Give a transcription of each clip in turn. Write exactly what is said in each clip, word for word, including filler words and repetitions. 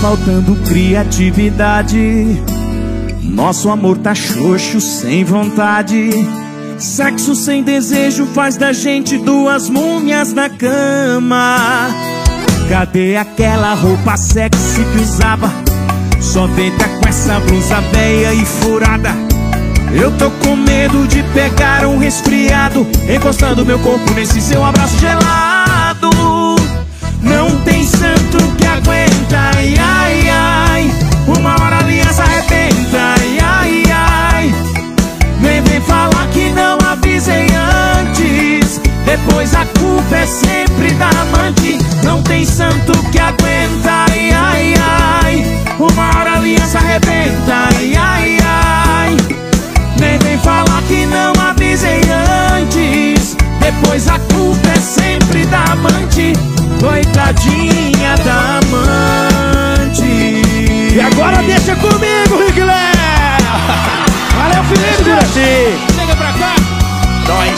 faltando criatividade. Nosso amor tá xoxo, sem vontade. Sexo sem desejo faz da gente duas múmias na cama. Cadê aquela roupa sexy que usava? Só deita com essa blusa velha e furada. Eu tô com medo de pegar um resfriado, encostando meu corpo nesse seu abraço gelado. Não tem santo que aguenta, ai, ai, ai. Uma hora a aliança arrebenta, ai, ai, ai. Nem vem falar que não avisei antes, depois a culpa é sempre da amante. Não tem santo que aguenta, ai, ai, ai. Uma hora a aliança arrebenta, ai, ai, ai. Nem vem falar que não avisei antes, depois a culpa é sempre da amante. Coitadinha da amante. E agora deixa comigo, Rick Léo. Valeu, Felipe Juraci. Chega pra cá. Nós.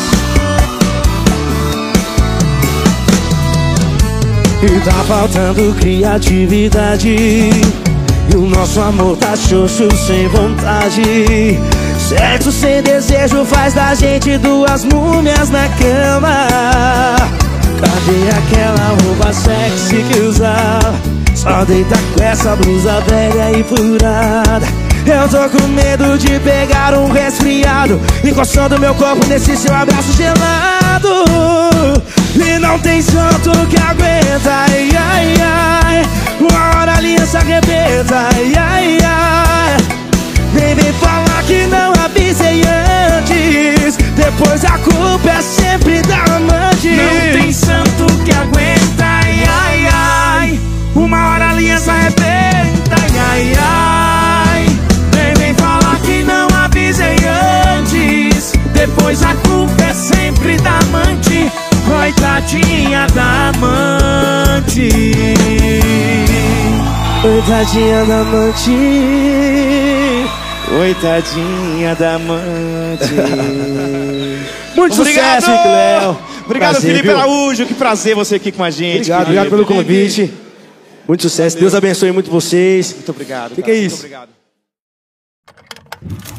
E tá faltando criatividade, e o nosso amor tá xoxo, sem vontade. Sexo sem desejo faz da gente duas múmias na cama. Cadê aquela roupa sexy que usava? Só deita com essa blusa velha e furada. Eu tô com medo de pegar um resfriado, encostando meu corpo nesse seu abraço gelado. E não tem santo que aguenta, ai, ai, ai. Uma hora a aliança arrebenta, ai, ai, ai. Nem vem falar que não avisei antes, depois a culpa é sempre da amante. Não tem santo que aguenta, ai, ai, ai. Uma hora a aliança arrebenta, ai, ai, ai. Nem vem falar que não avisei antes, depois a culpa é sempre da amante. Coitadinha da amante. Coitadinha da amante. Coitadinha da amante. Muito Obrigado, sucesso, Rick Léo. Obrigado, Prazer, Felipe viu? Araújo. Que prazer você aqui com a gente. Obrigado, obrigado pelo convite. Muito sucesso. Valeu. Deus abençoe muito vocês. Muito obrigado. Que cara. que é isso? Muito obrigado.